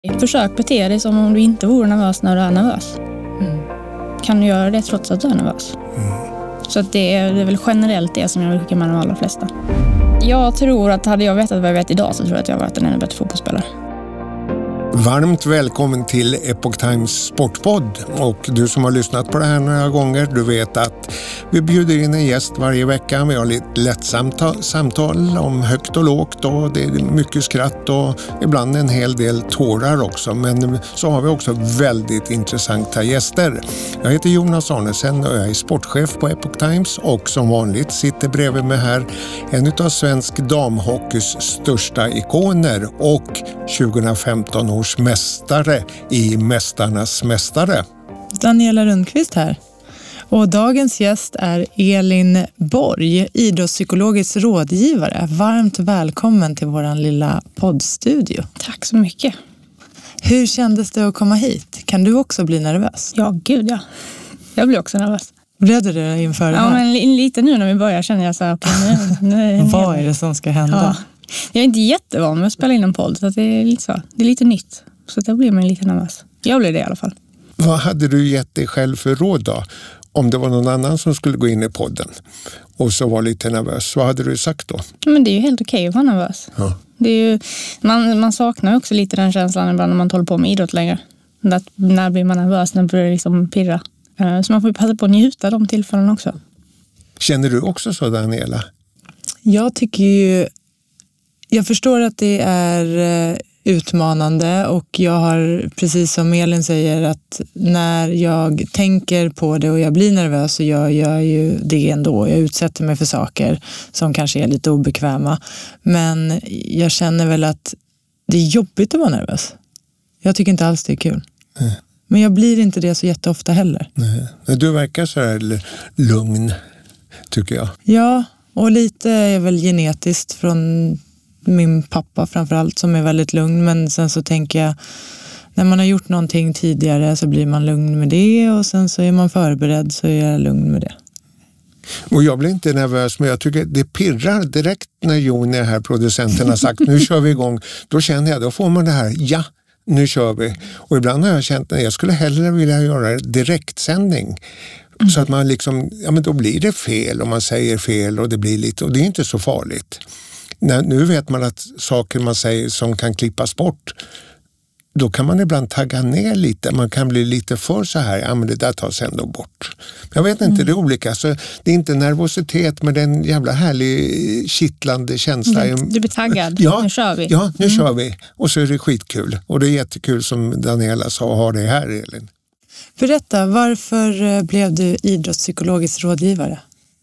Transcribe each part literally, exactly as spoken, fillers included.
Försök bete dig som om du inte vore nervös när du är nervös. Mm. Kan du göra det trots att du är nervös? Mm. Så att det, är, det är väl generellt det som jag vill skicka med de allra flesta. Jag tror att hade jag vetat vad jag vet idag så tror jag att jag varit en ännu bättre fotbollsspelare. Varmt välkommen till Epoch Times Sportpodd, och du som har lyssnat på det här några gånger, du vet att vi bjuder in en gäst varje vecka. Vi har lite lättsamt samtal om högt och lågt, och det är mycket skratt och ibland en hel del tårar också, men så har vi också väldigt intressanta gäster. Jag heter Jonas Arnesen och jag är sportchef på Epoch Times, och som vanligt sitter bredvid mig här en av svensk damhockeys största ikoner och tjugohundrafemton års mästare i Mästarnas mästare. Daniela Rundqvist här. Och dagens gäst är Elin Borg, idrottspsykologisk rådgivare. Varmt välkommen till våran lilla poddstudio. Tack så mycket. Hur kändes det att komma hit? Kan du också bli nervös? Ja, gud ja. Jag blir också nervös. Blev du det inför det här? Ja, men lite nu när vi börjar känner jag så här. Nu, nu, Vad är det som ska hända? Ja. Jag är inte jättevan med att spela in en podd, så att det är lite så. Det är lite nytt. Så då blir man lite nervös. Jag blir det i alla fall. Vad hade du gett dig själv för råd då? Om det var någon annan som skulle gå in i podden och så var lite nervös, vad hade du sagt då? Men det är ju helt okej att vara nervös. Ja. Det är ju, man, man saknar också lite den känslan ibland när man håller på med idrott längre. Att, när blir man nervös? När börjar det liksom pirra? Så man får ju passa på att njuta de tillfällen också. Känner du också så, Daniela? Jag tycker ju... Jag förstår att det är utmanande, och jag har, precis som Elin säger, att när jag tänker på det och jag blir nervös så gör jag ju det ändå. Jag utsätter mig för saker som kanske är lite obekväma. Men jag känner väl att det är jobbigt att vara nervös. Jag tycker inte alls det är kul. Nej. Men jag blir inte det så jätteofta heller. Nej. Du verkar så här lugn, tycker jag. Ja, och lite är väl genetiskt från min pappa framförallt, som är väldigt lugn. Men sen så tänker jag, när man har gjort någonting tidigare så blir man lugn med det, och sen så är man förberedd så är jag lugn med det. Och jag blir inte nervös, men jag tycker det pirrar direkt när Jon är här, producenten, har sagt nu kör vi igång. Då känner jag, då får man det här, ja, nu kör vi. Och ibland har jag känt att jag skulle hellre vilja göra direktsändning. Mm. Så att man liksom, ja men då blir det fel och man säger fel och det blir lite, och det är inte så farligt. När, nu vet man att saker man säger som kan klippas bort, då kan man ibland tagga ner lite. Man kan bli lite för så här, ja men det där tas ändå bort. Jag vet inte, mm. det är olika. Så det är inte nervositet, men den jävla härlig kittlande känsla. Du, du blir taggad, ja, nu kör vi. Ja, nu mm. kör vi. Och så är det skitkul. Och det är jättekul som Daniela sa att ha det här, Elin. Berätta, varför blev du idrottspsykologisk rådgivare?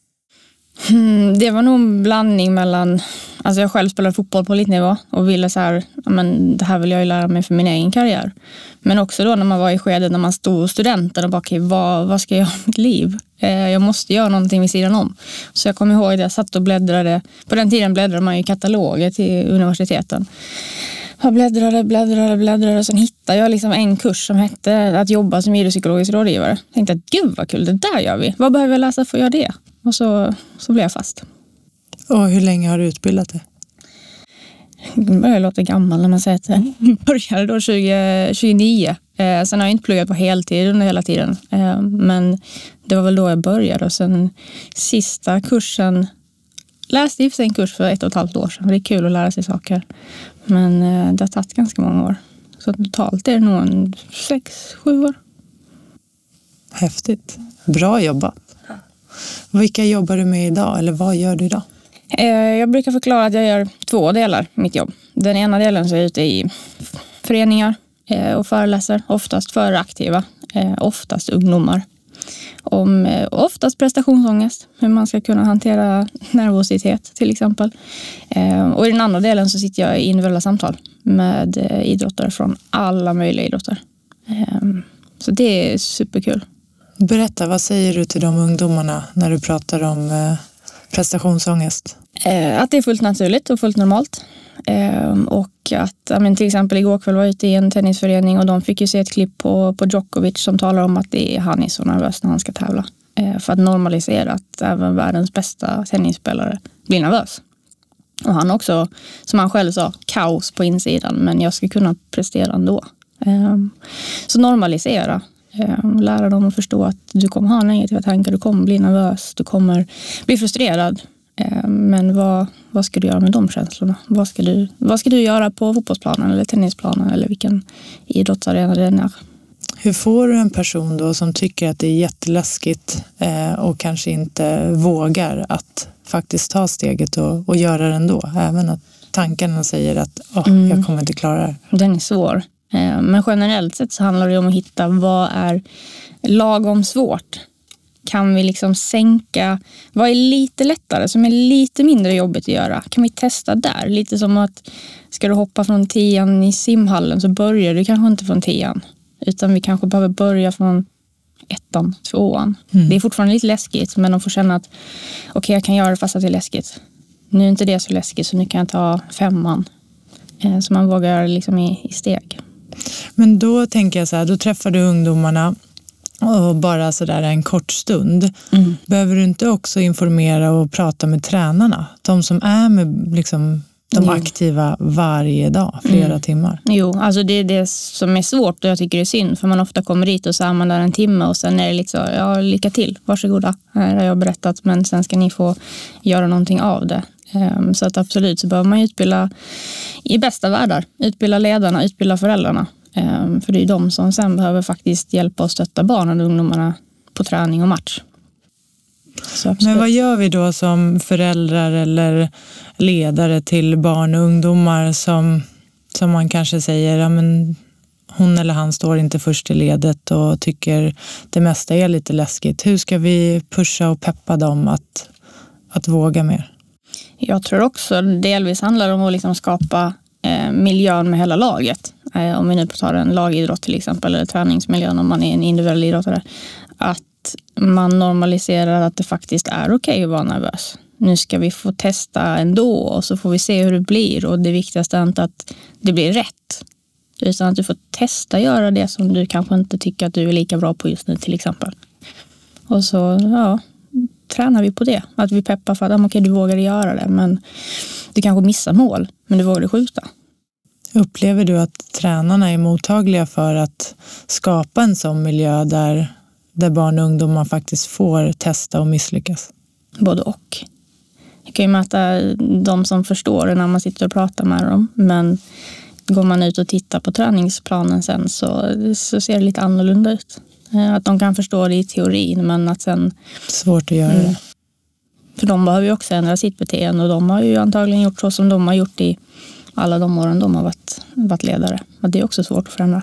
Mm, det var nog en blandning mellan, alltså jag själv spelade fotboll på elitnivå och ville så här, ja men det här vill jag ju lära mig för min egen karriär. Men också då när man var i skedet när man stod studenten och bara, okej, vad, vad ska jag göra med mitt liv? Eh, jag måste göra någonting vid sidan om. Så jag kommer ihåg att jag satt och bläddrade, på den tiden bläddrade man i kataloger till universiteten. Jag bläddrade, bläddrade, bläddrade och sen hittade jag liksom en kurs som hette att jobba som idrottspsykologisk rådgivare. Jag tänkte att gud vad kul, det där gör vi. Vad behöver jag läsa för att göra det? Och så, så blev jag fast. Och hur länge har du utbildat dig? Jag börjar låta gammal när man säger att jag började då tjugo tjugonio. Eh, sen har jag inte pluggat på heltid under hela tiden. Eh, men det var väl då jag började. Och sen sista kursen, läste i en kurs för ett och ett halvt år sedan. Det är kul att lära sig saker. Men eh, det har tagit ganska många år. Så totalt är det nog en sex, sju år. Häftigt. Bra jobbat. Vilka jobbar du med idag, eller vad gör du idag? Jag brukar förklara att jag gör två delar i mitt jobb. Den ena delen så är jag ute i föreningar och föreläser, oftast för aktiva, oftast ungdomar. Om oftast prestationsångest, hur man ska kunna hantera nervositet till exempel. Och i den andra delen så sitter jag i individuella samtal med idrottare från alla möjliga idrotter. Så det är superkul. Berätta, vad säger du till de ungdomarna när du pratar om eh, prestationsångest? Eh, att det är fullt naturligt och fullt normalt. Eh, och att, ja, men till exempel igår kväll var jag ute i en tennisförening och de fick ju se ett klipp på, på Djokovic som talar om att det är, han är så nervös när han ska tävla. Eh, för att normalisera att även världens bästa tennisspelare blir nervös. Och han också, som han själv sa, kaos på insidan, men jag ska kunna prestera ändå. Så normalisera. Lära dem att förstå att du kommer ha negativa tankar, du kommer bli nervös, du kommer bli frustrerad. Men vad, vad ska du göra med de känslorna? Vad ska du, vad ska du göra på fotbollsplanen eller tennisplanen eller vilken idrottsarena det är? Hur får du en person då som tycker att det är jätteläskigt och kanske inte vågar att faktiskt ta steget och, och göra det ändå? Även att tankarna säger att oh, mm. jag kommer inte klara det. Den är svår. Men generellt sett så handlar det om att hitta vad är lagom svårt. Kan vi liksom sänka, vad är lite lättare, som är lite mindre jobbigt att göra? Kan vi testa där? Lite som att ska du hoppa från tian i simhallen så börjar du kanske inte från tian. Utan vi kanske behöver börja från ettan, tvåan. Mm. Det är fortfarande lite läskigt, men de får känna att okej, okay, jag kan göra det fast att det är läskigt. Nu är inte det så läskigt, så nu kan jag ta femman. Så man vågar liksom i, i steg. Men då tänker jag så här, då träffar du ungdomarna och bara så där en kort stund. Mm. Behöver du inte också informera och prata med tränarna? De som är med liksom de jo. aktiva varje dag, flera mm. timmar. Jo, alltså det är det som är svårt och jag tycker det är synd. För man ofta kommer dit och så är man där en timme och sen är det lite så, ja, lycka till, varsågoda. Här har jag berättat, men sen ska ni få göra någonting av det. Så att absolut så behöver man utbilda i bästa världar. Utbilda ledarna, utbilda föräldrarna. För det är de som sen behöver faktiskt hjälpa och stötta barnen och ungdomarna på träning och match. Men vad gör vi då som föräldrar eller ledare till barn och ungdomar som, som man kanske säger, ja, men hon eller han står inte först i ledet och tycker det mesta är lite läskigt. Hur ska vi pusha och peppa dem att, att våga mer? Jag tror också delvis handlar det om att liksom skapa eh, miljön med hela laget. Eh, om vi nu tar en lagidrott till exempel, eller träningsmiljön om man är en individuell idrottare. Att man normaliserar att det faktiskt är okej att vara nervös. Nu ska vi få testa ändå och så får vi se hur det blir. Och det viktigaste är inte att det blir rätt, utan att du får testa göra det som du kanske inte tycker att du är lika bra på just nu till exempel. Och så ja, tränar vi på det. Att vi peppar för att ah, okej, du vågade göra det, men du kanske missar mål, men du vågade skjuta. Upplever du att tränarna är mottagliga för att skapa en sån miljö där där barn och ungdomar faktiskt får testa och misslyckas? Både och. Jag kan ju möta de som förstår det när man sitter och pratar med dem. Men går man ut och tittar på träningsplanen sen så, så ser det lite annorlunda ut. Att de kan förstå det i teorin, men att sen... Svårt att göra mm, det. För de behöver ju också ändra sitt beteende och de har ju antagligen gjort så som de har gjort i alla de åren de har varit, varit ledare. Men det är också svårt att förändra.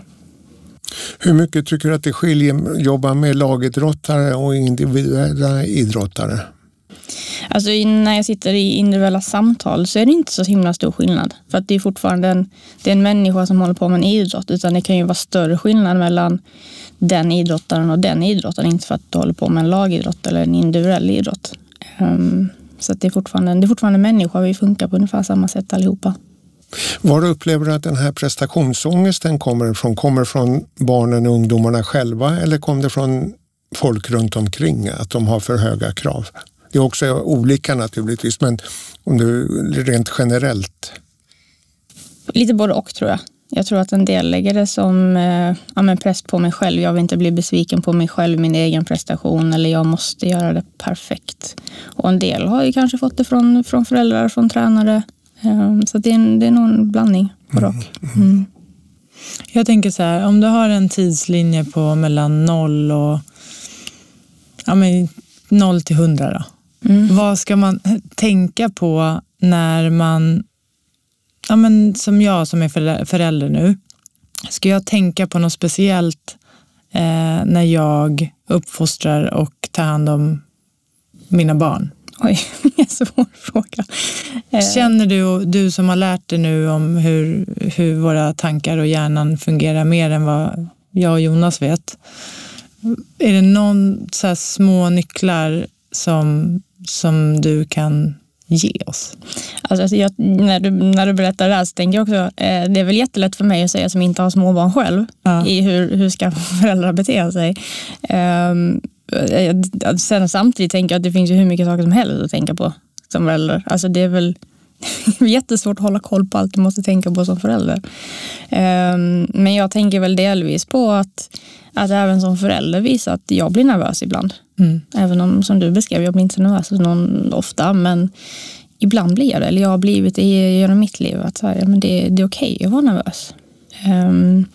Hur mycket tycker du att det skiljer jobba med lagidrottare och individuella idrottare? Alltså när jag sitter i individuella samtal så är det inte så himla stor skillnad. För att det är fortfarande en, det är en människa som håller på med en idrott, utan det kan ju vara större skillnad mellan den idrottaren och den idrottaren. Inte för att du håller på med en lagidrott eller en individuell idrott. Um, så att det är fortfarande, det är fortfarande en människa, vi funkar på ungefär samma sätt allihopa. Var upplever du att den här prestationsångesten kommer ifrån? Kommer från barnen och ungdomarna själva eller kommer det från folk runt omkring att de har för höga krav? Det är också olika naturligtvis, men om du rent generellt. Lite både och tror jag. Jag tror att en del lägger det som eh, ja, men press på mig själv. Jag vill inte bli besviken på mig själv, min egen prestation, eller jag måste göra det perfekt. Och en del har ju kanske fått det från, från föräldrar, från tränare. Så det är, en, det är nog en blandning på rock. Mm. Jag tänker så här, om du har en tidslinje på mellan noll och ja, men noll till hundra då. Mm. Vad ska man tänka på när man, ja, men som jag som är förälder nu, ska jag tänka på något speciellt eh, när jag uppfostrar och tar hand om mina barn? Oj, en svår fråga. Känner du, du som har lärt dig nu om hur, hur våra tankar och hjärnan fungerar mer än vad jag och Jonas vet. Är det någon så här små nycklar som, som du kan ge oss? Alltså, jag, när, du, när du berättar det här så tänker jag också, eh, det är väl jättelätt för mig att säga som inte har småbarn själv ja. i hur, hur ska föräldrar bete sig. Um, Sen samtidigt tänker jag att det finns ju hur mycket saker som helst att tänka på som förälder. Alltså det är väl, jättesvårt att hålla koll på allt du måste tänka på som förälder. Um, men jag tänker väl delvis på att, att även som förälder visa att jag blir nervös ibland. Mm. Även om, som du beskrev, jag blir inte så nervös någon ofta, men ibland blir jag det. Eller jag har blivit det genom mitt liv. Att så här, men det, det är okej att vara nervös. Um,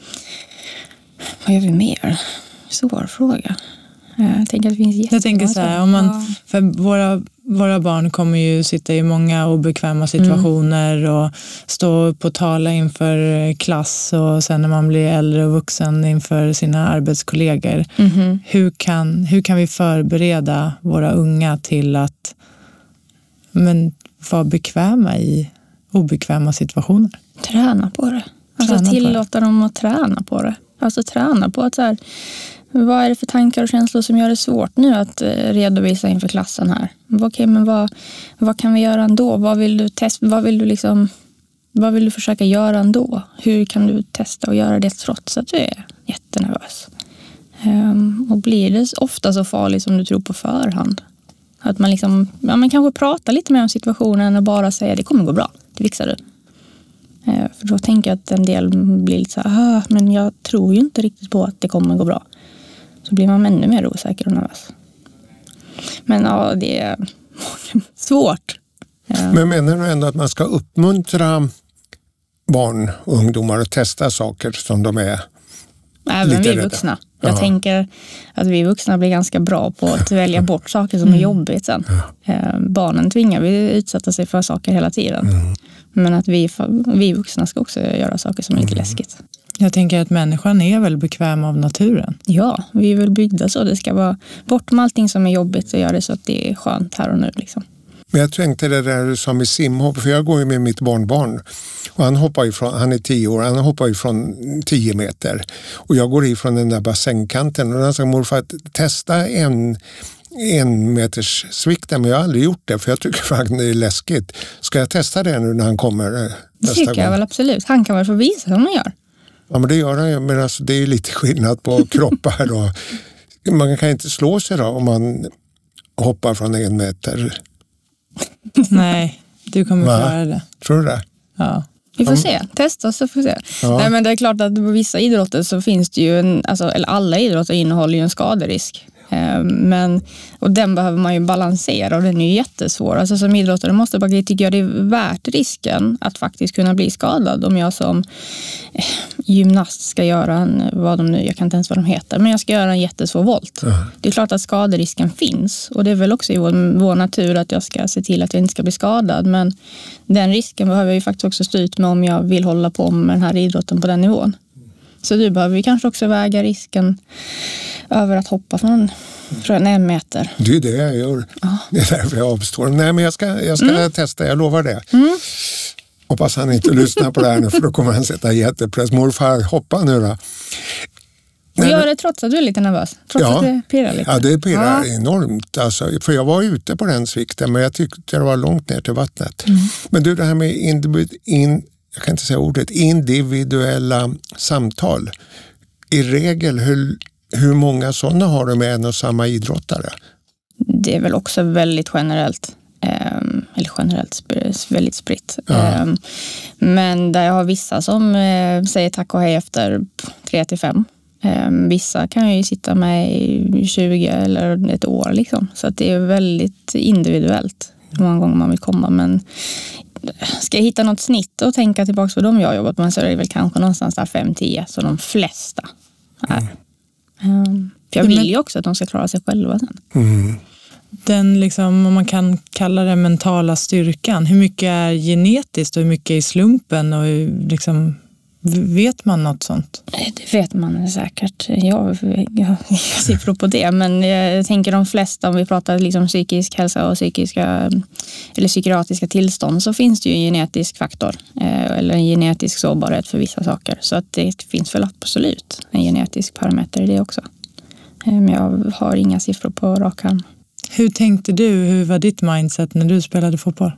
vad gör vi mer? Svår fråga. Jag tänker att det finns Jag tänker så här, om man, för våra, våra barn kommer ju sitta i många obekväma situationer mm. och stå upp och tala inför klass och sen när man blir äldre och vuxen inför sina arbetskollegor. Mm. Hur kan, hur kan vi förbereda våra unga till att men, vara bekväma i obekväma situationer? Träna på det. Alltså träna tillåta det. dem att träna på det. Alltså träna på att så här, vad är det för tankar och känslor som gör det svårt nu att redovisa inför klassen här? Okej, okay, men vad, vad kan vi göra ändå? Vad vill du testa? Vad vill du liksom, vad vill du försöka göra ändå? Hur kan du testa och göra det trots att du är jättenervös? Um, och blir det ofta så farligt som du tror på förhand? Att man liksom, ja, man kanske pratar lite mer om situationen och bara säger det kommer gå bra, det fixar du. Uh, för då tänker jag att en del blir lite så här, ah, men jag tror ju inte riktigt på att det kommer gå bra. Så blir man ännu mer osäker och nervös. Men ja, det är svårt. Ja. Men menar du ändå att man ska uppmuntra barn och ungdomar att testa saker som de är Även lite vi rädda? vuxna. Jag ja. tänker att vi vuxna blir ganska bra på att välja bort saker som är jobbigt sen. Ja. Barnen tvingar vi utsätta sig för saker hela tiden. Mm. Men att vi, vi vuxna ska också göra saker som är lite mm. läskigt. Jag tänker att människan är väl bekväm av naturen. Ja, vi är väl byggda så. Det ska vara bort med allting som är jobbigt och göra det så att det är skönt här och nu. Liksom. Men jag tänkte det där som i simhopp, för jag går ju med mitt barnbarn och han hoppar ifrån, han är tio år, han hoppar ifrån tio meter och jag går ifrån den där bassängkanten och han sa morfar att testa en en meters svikten, men jag har aldrig gjort det för jag tycker faktiskt det är läskigt. Ska jag testa det nu när han kommer nästa gång? Det tycker jag väl absolut. Han kan väl få visa hur man gör. Ja, men det gör han ju, men alltså, det är lite skillnad på kroppar då. Man kan inte slå sig då om man hoppar från en meter. Nej, du kommer Va? klara det. Tror du det? Ja. Vi får se, testa så får vi se. Ja. Nej, men det är klart att på vissa idrotter så finns det ju, en, alltså, eller alla idrotter innehåller ju en skaderisk. Men, och den behöver man ju balansera och den är ju jättesvår. Alltså som idrottare måste jag bara tycka att det är värt risken att faktiskt kunna bli skadad om jag som gymnast ska göra en, vad de nu, jag kan inte ens vad de heter, men jag ska göra en jättesvår volt. Mm. Det är klart att skaderisken finns och det är väl också i vår, vår natur att jag ska se till att jag inte ska bli skadad, men den risken behöver jag ju faktiskt också stå ut med om jag vill hålla på med den här idrotten på den nivån. Så du behöver ju kanske också väga risken över att hoppa från, från en meter. Det är det jag gör. Ja. Det är därför jag avstår. Nej, men jag ska, jag ska mm. testa, jag lovar det. Mm. Hoppas han inte lyssnar på det här nu för då kommer han sätta jättepress. Morfar, hoppa nu då. Och gör det trots att du är lite nervös? Trots ja, att det pirrar lite? Ja, det pirrar ja. enormt. Alltså, för jag var ute på den svikten men jag tyckte det var långt ner till vattnet. Mm. Men du, det här med individ, in, jag kan inte säga ordet, individuella samtal. I regel, hur, hur många sådana har du med en och samma idrottare? Det är väl också väldigt generellt. Um, eller generellt väldigt spritt. Ja. Um, men där jag har vissa som uh, säger tack och hej efter tre till fem. Um, vissa kan ju sitta med i tjugo eller ett år liksom. Så att det är väldigt individuellt hur många gånger man vill komma. Men ska jag hitta något snitt och tänka tillbaka på dem jag har jobbat med så är det väl kanske någonstans där fem till tio. Så de flesta är. Mm. Um, för jag vill ju också att de ska klara sig själva sen. Mm. Den liksom, om man kan kalla det mentala styrkan, hur mycket är genetiskt och hur mycket är slumpen och liksom, vet man något sånt? Det vet man säkert. Jag, jag, jag siffror på det, men jag tänker de flesta, om vi pratar liksom psykisk hälsa och psykiska eller psykiatriska tillstånd, så finns det ju en genetisk faktor eller en genetisk sårbarhet för vissa saker, så att det finns väl absolut en genetisk parameter i det också. Men jag har inga siffror på rak arm. Hur tänkte du? Hur var ditt mindset när du spelade fotboll?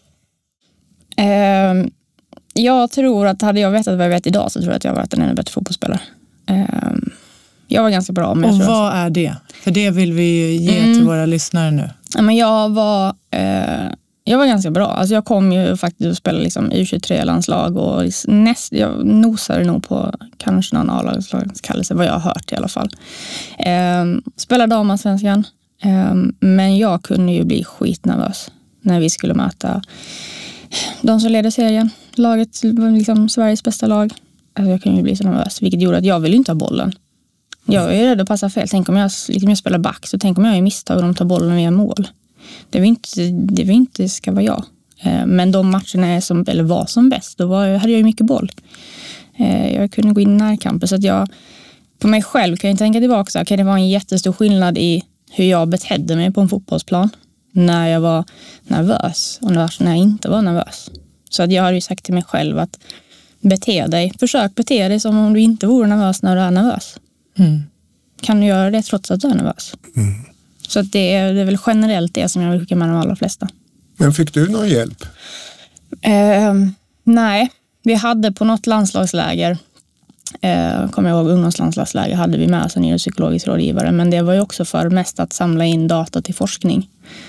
Uh, jag tror att hade jag vetat vad jag vet idag så tror jag att jag har varit en ännu bättre fotbollsspelare. Uh, jag var ganska bra. Men och jag tror vad att... är det? För det vill vi ju ge mm. till våra lyssnare nu. Ja, men jag var uh, Jag var ganska bra. Alltså jag kom ju faktiskt att spela liksom U tjugotre-landslag och näst, jag nosade nog på kanske någon A-lagskallelse, vad jag har hört i alla fall. Eh, spelade damallsvenskan, eh, men jag kunde ju bli skitnervös när vi skulle möta de som leder serien. Laget var liksom Sveriges bästa lag. Alltså jag kunde ju bli så nervös, vilket gjorde att jag ville inte ha bollen. Jag är rädd att passa fel. Tänk om jag, liksom jag spelar back, så tänk om jag är misstag och de tar bollen via mål. Det vill inte, det vill inte ska vara jag. Men de matcherna är som, eller var som bäst, då var, hade jag ju mycket boll. Jag kunde gå in i närkamper, så att jag på mig själv kan jag tänka tillbaka så här, kan det vara en jättestor skillnad i hur jag betedde mig på en fotbollsplan när jag var nervös och när jag inte var nervös. Så att jag hade ju sagt till mig själv att bete dig, försök bete dig som om du inte vore nervös när du är nervös. Mm. Kan du göra det trots att du är nervös? Mm. Så att det, är, det är väl generellt det som jag vill skicka med de allra flesta. Men fick du någon hjälp? Eh, nej, vi hade på något landslagsläger, eh, kommer jag ihåg, ungdomslandslagsläger hade vi med oss en psykologisk rådgivare, men det var ju också för mest att samla in data till forskning.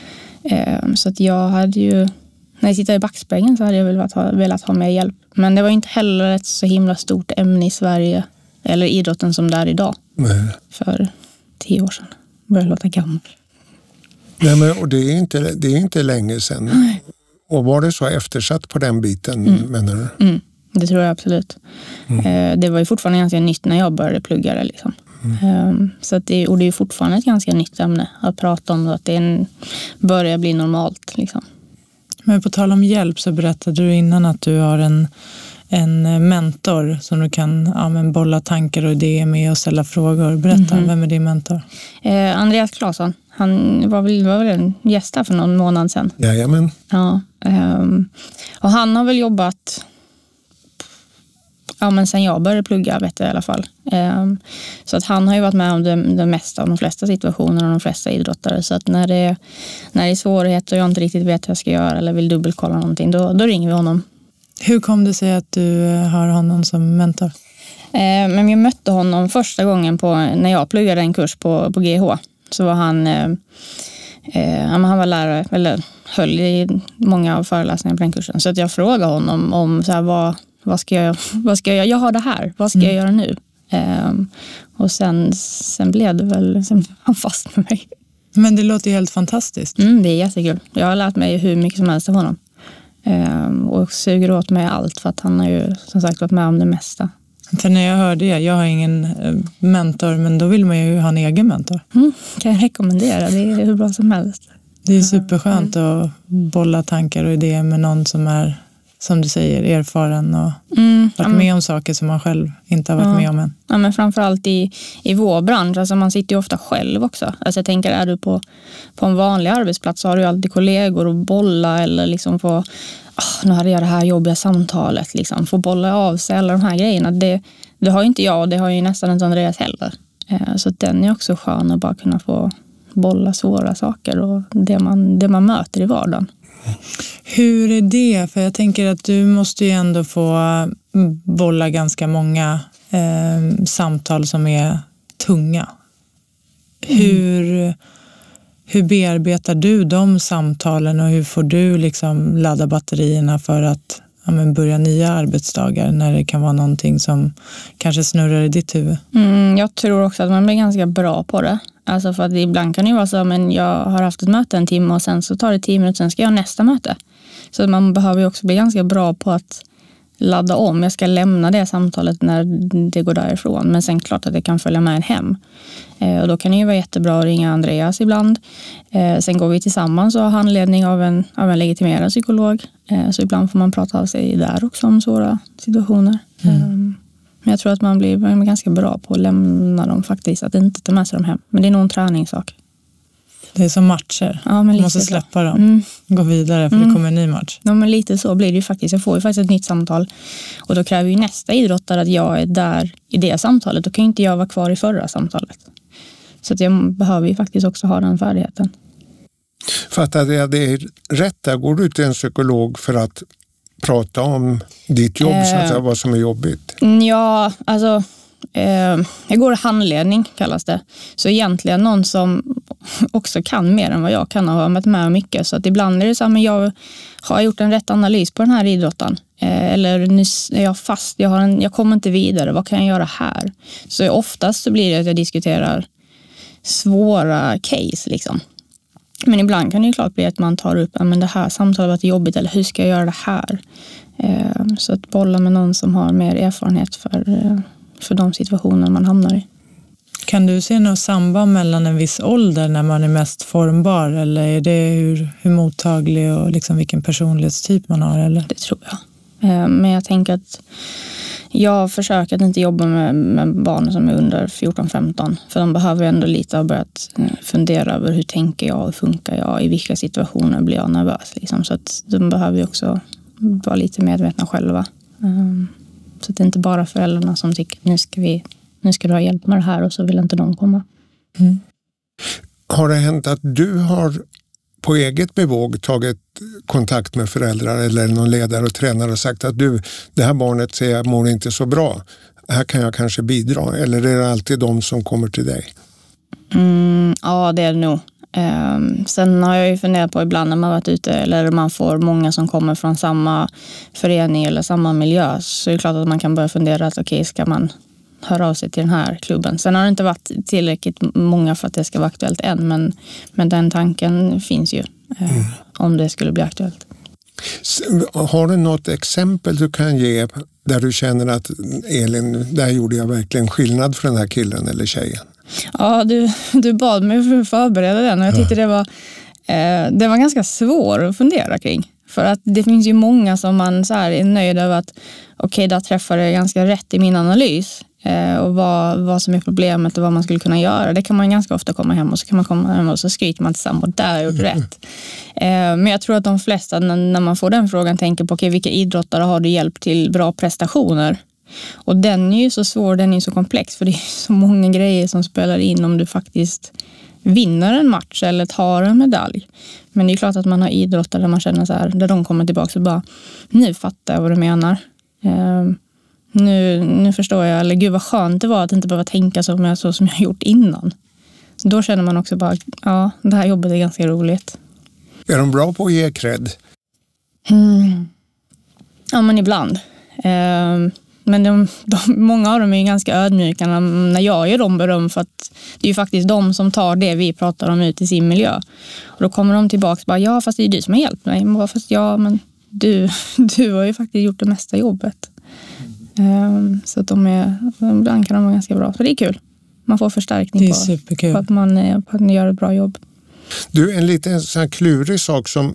Eh, så att jag hade ju, när jag tittar i backspegeln så hade jag velat ha, velat ha mer hjälp. Men det var inte heller ett så himla stort ämne i Sverige eller idrotten som det är idag. Nej. För tio år sedan. Börjar låta gammal. Nej, men och det är inte, det är inte länge sedan. Nej. Och var det så eftersatt på den biten, mm. menar du? Mm. Det tror jag absolut. Mm. Eh, det var ju fortfarande ganska nytt när jag började plugga det. Liksom. Mm. Eh, så att det, och det är ju fortfarande ett ganska nytt ämne att prata om. Att det en, börjar bli normalt. Liksom. Men på tal om hjälp så berättade du innan att du har en en mentor som du kan ja, men bolla tankar och idéer med och ställa frågor. Berätta, mm-hmm. vem är din mentor? Eh, Andreas Claesson. Han var väl, var väl en gäst här för någon månad sedan. Jajamän. Ja, eh, och han har väl jobbat ja, men sen jag började plugga, vet jag i alla fall. Eh, så att han har ju varit med om det, det mesta av de flesta situationer och de flesta idrottare. Så att när det, när det är svårigheter och jag inte riktigt vet hur jag ska göra eller vill dubbelkolla någonting, då, då ringer vi honom. Hur kom det sig att du har honom som mentor? Eh, men jag mötte honom första gången på, när jag pluggade en kurs på, på G H. Så var han, eh, eh, han var lärare, eller höll i många av föreläsningarna på den kursen. Så att jag frågade honom om så här, vad, vad, ska jag, vad ska jag göra? Jag har det här, vad ska mm. jag göra nu? Eh, och sen, sen blev det väl, sen blev han fast med mig. Men det låter ju helt fantastiskt. Mm, det är jättekul. Jag har lärt mig hur mycket som helst av honom. Um, och suger åt mig allt för att han har ju som sagt varit med om det mesta. För när jag hör det, jag har ingen mentor, men då vill man ju ha en egen mentor. Mm, kan jag rekommendera, det är hur bra som helst. Det är superskönt mm. att bolla tankar och idéer med någon som är, som du säger, erfaren och mm, varit med om saker som man själv inte har varit ja. med om än. Ja, men framförallt i, i vår bransch, alltså man sitter ju ofta själv också. Alltså jag tänker, är du på, på en vanlig arbetsplats så har du ju alltid kollegor att bolla eller liksom få, oh, nu hade jag det här jobbiga samtalet, liksom, få bolla av sig alla de här grejerna. Det, det har ju inte jag och det har ju nästan inte Andreas heller. Eh, så den är också skön att bara kunna få bolla svåra saker och det man, det man möter i vardagen. Hur är det? För jag tänker att du måste ju ändå få bolla ganska många eh, samtal som är tunga. Mm. Hur, hur bearbetar du de samtalen och hur får du liksom ladda batterierna för att ja, men börja nya arbetsdagar när det kan vara någonting som kanske snurrar i ditt huvud? Mm, jag tror också att man blir ganska bra på det. Alltså för att ibland kan det ju vara så, men jag har haft ett möte en timme och sen så tar det tio minuter, sen ska jag ha nästa möte. Så man behöver ju också bli ganska bra på att ladda om. Jag ska lämna det samtalet när det går därifrån. Men sen klart att det kan följa med en hem. Eh, och då kan det ju vara jättebra att ringa Andreas ibland. Eh, sen går vi tillsammans och har handledning av en, av en legitimerad psykolog. Eh, så ibland får man prata av sig där också om svåra situationer. Mm. Eh, men jag tror att man blir, man blir ganska bra på att lämna dem faktiskt. Att inte ta med sig dem hem. Men det är nog en träningssak. Det är som matcher. Ja, men man måste släppa dem. Mm. Gå vidare för mm. det kommer en ny match. Ja, men lite så blir det ju faktiskt. Jag får ju faktiskt ett nytt samtal. Och då kräver ju nästa idrottare att jag är där i det samtalet. Då kan ju inte jag vara kvar i förra samtalet. Så att jag behöver ju faktiskt också ha den färdigheten. Fattar jag det är rätt? Där går du till en psykolog för att prata om ditt jobb, eh, så att säga, vad som är jobbigt? Ja, alltså eh, jag går handledning kallas det. Så egentligen någon som också kan mer än vad jag kan och har varit med mycket. Så att ibland är det så här, men jag har gjort en rätt analys på den här idrotten. Eh, eller nu är jag fast, jag, har en, jag kommer inte vidare, vad kan jag göra här? Så oftast så blir det att jag diskuterar svåra case liksom. Men ibland kan det ju klart bli att man tar upp, ja, men det här samtalet var jobbigt, eller hur ska jag göra det här? Eh, så att bolla med någon som har mer erfarenhet för, eh, för de situationer man hamnar i. Kan du se något samband mellan en viss ålder när man är mest formbar, eller är det hur, hur mottaglig och liksom vilken personlighetstyp man har? Eller? Det tror jag. Eh, men jag tänker att jag försöker att inte jobba med, med barn som är under fjorton femton. För de behöver ändå lite ha börjat fundera över hur tänker jag, hur funkar jag, i vilka situationer blir jag nervös. Liksom. Så att de behöver ju också vara lite medvetna själva. Um, så att det är inte bara föräldrarna som tycker nu ska vi, nu ska du ha hjälp med det här och så vill inte de komma. Mm. Har det hänt att du har på eget bevåg tagit kontakt med föräldrar eller någon ledare och tränare och sagt att du, det här barnet säger jag mår inte så bra. Här kan jag kanske bidra. Eller är det alltid de som kommer till dig? Mm, ja, det är det nog. Um, sen har jag ju funderat på ibland när man varit ute eller man får många som kommer från samma förening eller samma miljö, så är det klart att man kan börja fundera att okej, okay, ska man höra av sig till den här klubben. Sen har det inte varit tillräckligt många för att det ska vara aktuellt än, men, men den tanken finns ju eh, mm. om det skulle bli aktuellt. Har du något exempel du kan ge där du känner att Elin, där gjorde jag verkligen skillnad för den här killen eller tjejen? Ja, du, du bad mig för att förbereda den och jag tyckte det var, eh, det var ganska svår att fundera kring. För att det finns ju många som man så här är nöjd över att okej, okay, där träffar jag ganska rätt i min analys eh, och vad, vad som är problemet och vad man skulle kunna göra. Det kan man ganska ofta komma hem och så kan man komma hem och så skryter man tillsammans och där har jag gjort mm. rätt. Eh, men jag tror att de flesta när, när man får den frågan tänker på okej, okay, vilka idrottare har du hjälpt till bra prestationer? Och den är ju så svår, den är ju så komplex för det är så många grejer som spelar in om du faktiskt vinner en match eller tar en medalj. Men det är klart att man har idrottare där man känner så här, där de kommer tillbaka och bara, nu fattar jag vad du menar. Eh, nu, nu förstår jag, eller gud vad skönt det var att inte behöva tänka så, med, så som jag har gjort innan. Så då känner man också bara, ja, det här jobbet är ganska roligt. Är de bra på att ge cred? Mm. Ja, men ibland. Eh, Men de, de, många av dem är ganska ödmjuka när jag ger dem beröm, för att det är ju faktiskt de som tar det vi pratar om ut i sin miljö. Och då kommer de tillbaka och bara, ja fast det är du som har hjälpt mig. Men fast ja, men du, du har ju faktiskt gjort det mesta jobbet. Um, så att de är, ibland kan de vara ganska bra. Så det är kul. Man får förstärkning på, på, att man, på att man gör ett bra jobb. Du, en liten sån här klurig sak som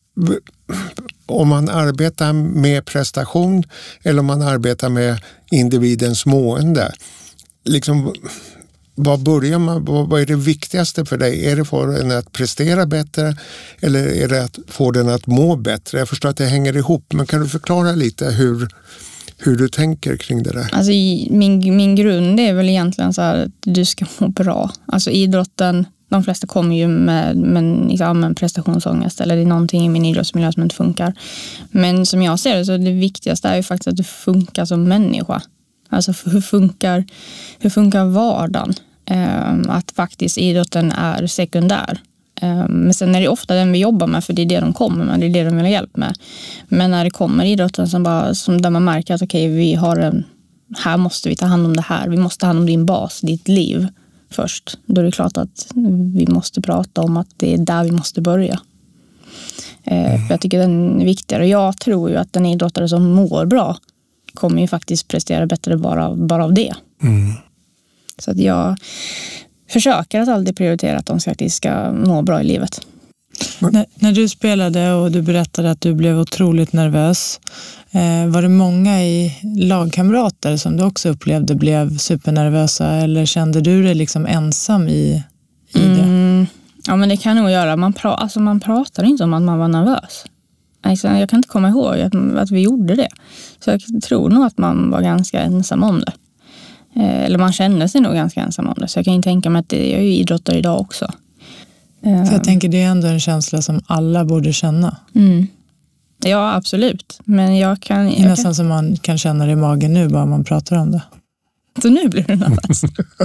om man arbetar med prestation eller om man arbetar med individens mående. Liksom, vad börjar man, vad är det viktigaste för dig? Är det för den att prestera bättre eller är det att få den att må bättre? Jag förstår att det hänger ihop, men kan du förklara lite hur, hur du tänker kring det där? Alltså, min, min grund är väl egentligen så här att du ska må bra. Alltså idrotten, de flesta kommer ju med, med, liksom, med prestationsångest eller det är någonting i min idrottsmiljö som inte funkar. Men som jag ser det så det viktigaste är ju faktiskt att du funkar som människa. Alltså hur funkar, hur funkar vardagen? Um, att faktiskt idrotten är sekundär. Um, men sen är det ofta den vi jobbar med för det är det de kommer med, det är det de vill ha hjälp med. Men när det kommer idrotten som bara, som där man märker att okej, okay, vi har en, här måste vi ta hand om det här. Vi måste ta hand om din bas, ditt liv först. Då är det klart att vi måste prata om att det är där vi måste börja. Mm. För jag tycker den är viktigare. Och jag tror ju att den idrottare som mår bra kommer ju faktiskt prestera bättre bara, bara av det. Mm. Så att jag försöker att alltid prioritera att de faktiskt ska må bra i livet. När, när du spelade och du berättade att du blev otroligt nervös, eh, var det många i lagkamrater som du också upplevde blev supernervösa eller kände du dig liksom ensam i, i det? Mm, ja, men det kan nog göra. Man, pra, alltså man pratar inte om att man var nervös. Alltså, jag kan inte komma ihåg att, att vi gjorde det. Så jag tror nog att man var ganska ensam om det. Eh, eller man kände sig nog ganska ensam om det. Så jag kan ju tänka mig att det, jag är ju idrottare idag också. För jag tänker det är ändå en känsla som alla borde känna. Mm. Ja, absolut. Men jag kan... Jag det är nästan kan... som man kan känna det i magen nu bara man pratar om det. Så nu blir du nervös.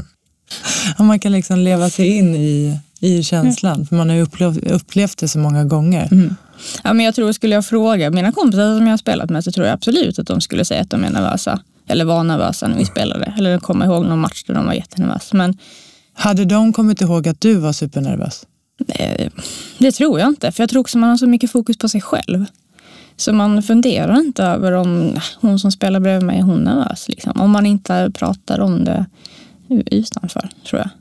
Och man kan liksom leva sig in i, i känslan. För man har ju upplevt, upplevt det så många gånger. Mm. Ja, men jag tror, skulle jag fråga mina kompisar som jag har spelat med, så tror jag absolut att de skulle säga att de är nervösa. Eller var nervösa när vi spelade. Eller kommer ihåg någon match där de var jättenervösa. Men hade de kommit ihåg att du var supernervös? Det, det tror jag inte. För jag tror också man har så mycket fokus på sig själv. Så man funderar inte över om hon som spelar bredvid mig är hon nervös. Liksom. Om man inte pratar om det utanför, tror jag.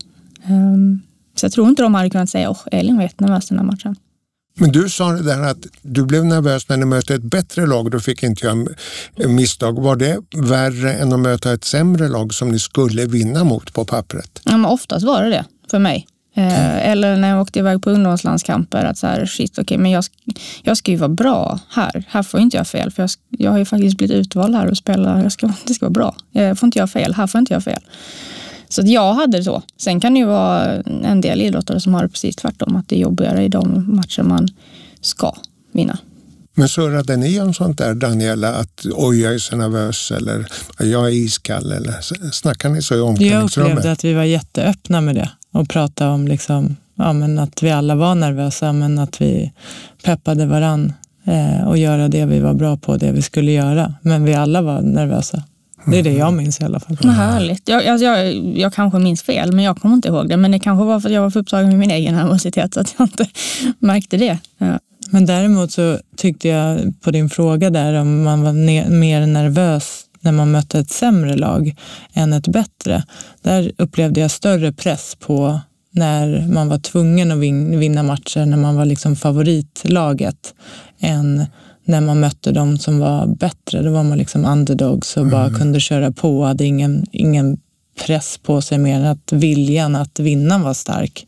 Um, så jag tror inte de hade kunnat säga åh, Elin var jättenervös den här matchen. Men du sa det där att du blev nervös när ni mötte ett bättre lag. Då fick inte jag misstag. Var det värre än att möta ett sämre lag som ni skulle vinna mot på pappret? Ja, men oftast var det det för mig. Eh, eller när jag åkte iväg på ungdomslandskamper att så här, shit, okej, okay, men jag, jag ska ju vara bra här. Här får inte jag fel, för jag, jag har ju faktiskt blivit utvald här och spelar. Jag ska, det ska vara bra. Jag får inte jag fel, här får inte jag fel. Så att jag hade det så. Sen kan det ju vara en del idrottare som har det precis tvärtom, att det är jobbigare i de matcher man ska vinna. Men surrade ni om sånt där, Daniela, att oj, jag är så nervös eller jag är iskall, eller snackar ni så i omklädningsrummet? Jag upplevde att vi var jätteöppna med det och pratade om liksom, ja, men att vi alla var nervösa, men att vi peppade varann eh, och göra det vi var bra på, det vi skulle göra. Men vi alla var nervösa. Det är det jag minns i alla fall. Vad härligt. Jag, jag, jag, jag kanske minns fel, men jag kommer inte ihåg det. Men det kanske var för att jag var för upptagen med min egen nervositet så att jag inte märkte det. Ja. Men däremot så tyckte jag på din fråga där om man var ne- mer nervös när man mötte ett sämre lag än ett bättre. Där upplevde jag större press på när man var tvungen att vin- vinna matcher, när man var liksom favoritlaget, än när man mötte de som var bättre. Då var man liksom underdogs och bara mm. kunde köra på. Hade ingen, ingen press på sig mer än att viljan att vinna var stark.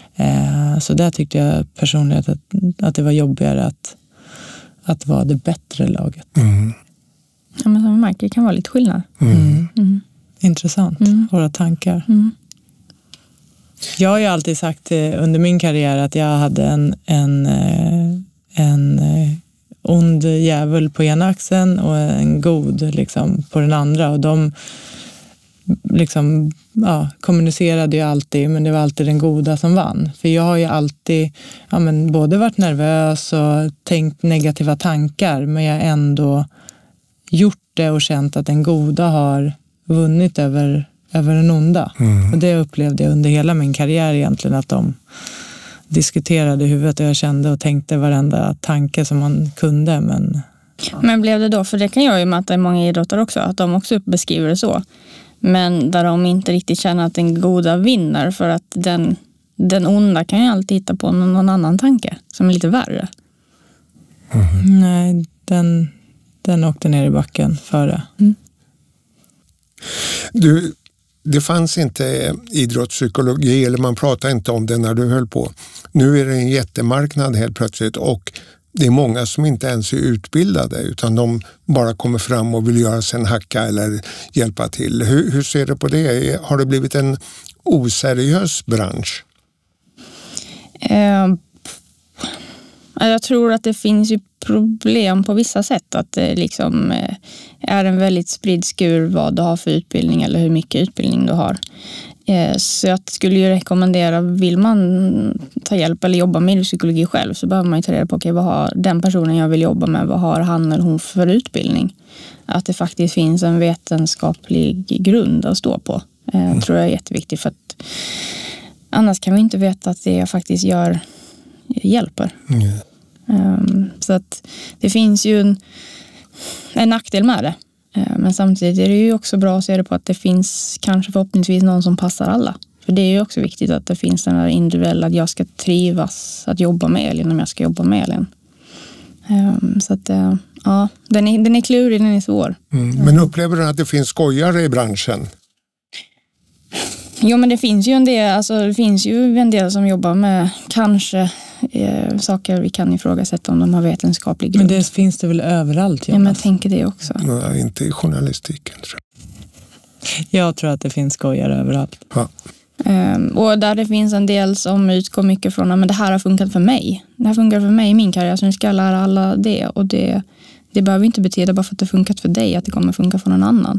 Eh, så där tyckte jag personligen att, att det var jobbigare att, att vara det bättre laget. Mm. Ja, men som man märker, det kan vara lite skillnad. Mm. Mm. Intressant, mm. våra tankar. Mm. Jag har ju alltid sagt under min karriär att jag hade en, en, en ond jävel på ena axeln och en god liksom, på den andra. Och de liksom, ja, kommunicerade ju alltid, men det var alltid den goda som vann. För jag har ju alltid ja, men både varit nervös och tänkt negativa tankar, men jag har ändå gjort det och känt att den goda har vunnit över, över den onda. Mm. Och det upplevde jag under hela min karriär egentligen, att de diskuterade i huvudet och jag kände och tänkte varenda tanke som man kunde. Men, ja. men blev det då, för det kan jag ju möta i många idrottare också, att de också beskriver det så. Men där de inte riktigt känner att den goda vinner, för att den, den onda kan ju alltid hitta på någon, någon annan tanke som är lite värre. Mm. Nej, den, den åkte ner i backen före. Mm. Du, det fanns inte idrottspsykologi, eller man pratade inte om det när du höll på. Nu är det en jättemarknad helt plötsligt, och det är många som inte ens är utbildade, utan de bara kommer fram och vill göra sig en hacka eller hjälpa till. Hur, hur ser du på det? Har det blivit en oseriös bransch? Eh, jag tror att det finns ju problem på vissa sätt, att det liksom är en väldigt spridd skur vad du har för utbildning eller hur mycket utbildning du har. Så jag skulle ju rekommendera, vill man ta hjälp eller jobba med psykologi själv, så behöver man ju ta reda på, okej, vad har den personen jag vill jobba med, vad har han eller hon för utbildning? Att det faktiskt finns en vetenskaplig grund att stå på. Mm. Tror jag är jätteviktigt, för att annars kan vi inte veta att det jag faktiskt gör hjälper. Mm. Um, så att det finns ju en, en nackdel med det. Men samtidigt är det ju också bra att se det på att det finns kanske förhoppningsvis någon som passar alla. För det är ju också viktigt att det finns den där individuella, att jag ska trivas att jobba med Elin om jag ska jobba med Elin. Um, så att ja, den är, den är klurig, den är svår. Mm. Men upplever du att det finns skojare i branschen? Jo, men det finns ju en del, alltså det finns ju en del som jobbar med kanske eh, saker vi kan ifrågasätta om de har vetenskaplig grund. Men det finns det väl överallt? Ja, men jag tänker det också. Nej, inte i journalistiken, tror jag. Jag tror att det finns skojare överallt. Ja. Um, och där det finns en del som utgår mycket från att det här har funkat för mig. Det här funkar för mig i min karriär, så nu ska jag lära alla det. Och det, det behöver inte betyda bara för att det funkat för dig att det kommer funka för någon annan.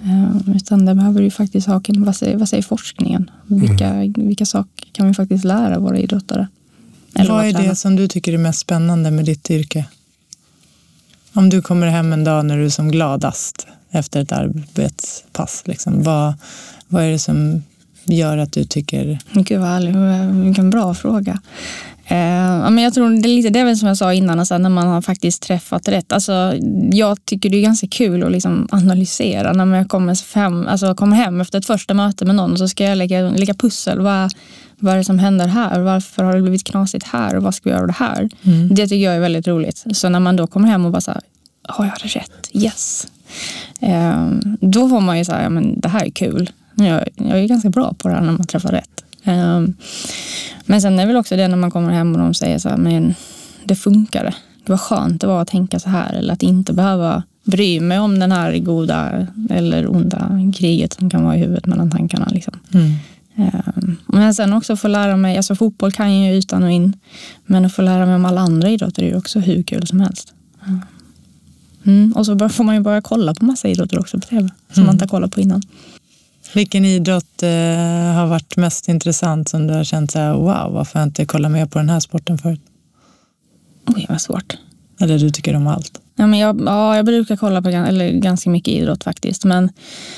Utan det behöver ju faktiskt ha, vad säger, vad säger forskningen? Vilka, mm. vilka saker kan vi faktiskt lära våra idrottare? Eller vad är det som du tycker är mest spännande med ditt yrke? Om du kommer hem en dag när du är som gladast efter ett arbetspass, liksom, vad, vad är det som gör att du tycker... Gud vad härligt, vilken bra fråga. Eh, men jag tror det är lite det väl som jag sa innan, alltså, när man har faktiskt träffat rätt. Alltså, jag tycker det är ganska kul att liksom analysera när man kommer hem, alltså, kommer hem efter ett första möte med någon, och så ska jag lägga, lägga pussel. Vad, vad är det som händer här? Varför har det blivit knasigt här? Och vad ska vi göra det här? Mm. Det tycker jag är väldigt roligt. Så när man då kommer hem och bara så här, har jag det rätt? Yes. Eh, då får man ju säga, ja, men det här är kul. Jag, jag är ganska bra på det här när man träffar rätt. Um, men sen är det väl också det när man kommer hem och de säger så här, men det funkade. Det var skönt det var att tänka så här, eller att inte behöva bry mig om den här goda eller onda kriget som kan vara i huvudet mellan tankarna liksom. Mm. Um, men sen också få lära mig, alltså fotboll kan jag ju utan och in, men att få lära mig om alla andra idrotter är ju också hur kul som helst. Mm. Och så får man ju börja kolla på massa idrotter också på tv som mm. man inte har kollat på innan. Vilken idrott eh, har varit mest intressant som du har känt så här, wow, varför har jag inte kollat mer på den här sporten förut? Oj, vad svårt. Eller du tycker om allt? Ja, men jag, ja, jag brukar kolla på eller, ganska mycket idrott faktiskt. Men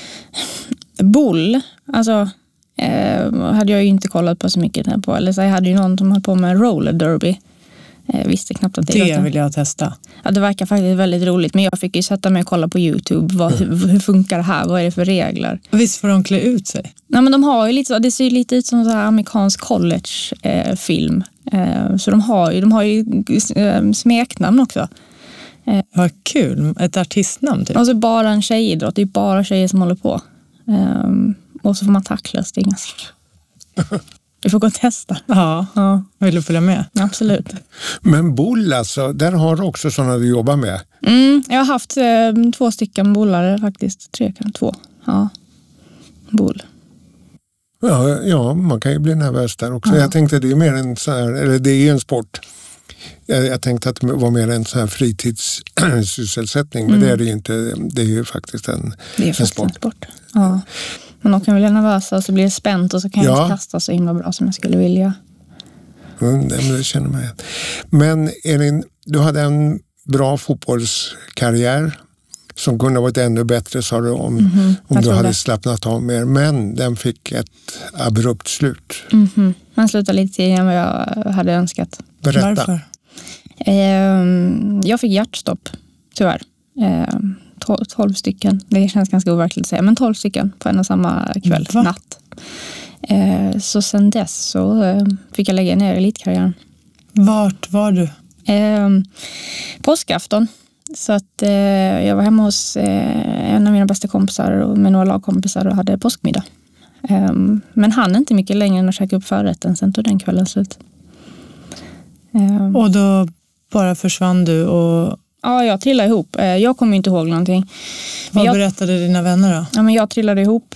boll, alltså eh, hade jag ju inte kollat på så mycket på. Eller så jag hade ju någon som höll på med roller derby. Jag visste knappt att det Det vill jag testa. Ja, det verkar faktiskt väldigt roligt. Men jag fick ju sätta mig och kolla på YouTube. Vad, hur, hur funkar det här? Vad är det för regler? Visst får de klä ut sig? Nej, men de har ju lite så, det ser ju lite ut som så här amerikansk college-film. Eh, så de har ju, de har ju eh, smeknamn också. Eh, Vad kul. Ett artistnamn typ. Och så bara en tjejidrott. Det är bara tjejer som håller på. Eh, och så får man tacklas. Det är ganska... Vi får gå och testa. Ja, ja. Vill du följa med? Absolut. Men boll alltså, där har du också sådana du jobbar med? Mm, jag har haft eh, två stycken bollare faktiskt. Tre, två. Ja, boll. Ja, ja, man kan ju bli nervös där också. Ja. Jag tänkte det är mer en så här, eller det är en sport. Jag, jag tänkte att det var mer en så här fritidssysselsättning, men mm. det är det ju inte. Det är ju faktiskt en, det är en sport. En sport. Ja. Men då kan vi bli nervösa och så blir det spänt och så kan ja. jag inte kasta så himla bra som jag skulle vilja. Mm, det känner man igen. Men Elin, du hade en bra fotbollskarriär som kunde ha varit ännu bättre, sa du, om, mm-hmm. om du hade det. slappnat av mer. Men den fick ett abrupt slut. Mm-hmm. Man slutade lite tidigare än vad jag hade önskat. Berätta. Varför? Eh, jag fick hjärtstopp, tyvärr. Eh, tolv stycken. Det känns ganska overkligt att säga. Men tolv stycken på en och samma kväll, Va? natt. Eh, så sen dess så eh, fick jag lägga ner elitkarriären. Vart var du? Eh, påskafton. Så att eh, jag var hemma hos eh, en av mina bästa kompisar och med några lagkompisar och hade påskmiddag. Eh, men han inte mycket längre än att käka upp förrätten. Sen tog den kvällen slut. Eh, och då bara försvann du och... Ja, jag trillade ihop. Jag kommer inte ihåg någonting. Vad jag, berättade dina vänner då? Ja, men jag trillade ihop.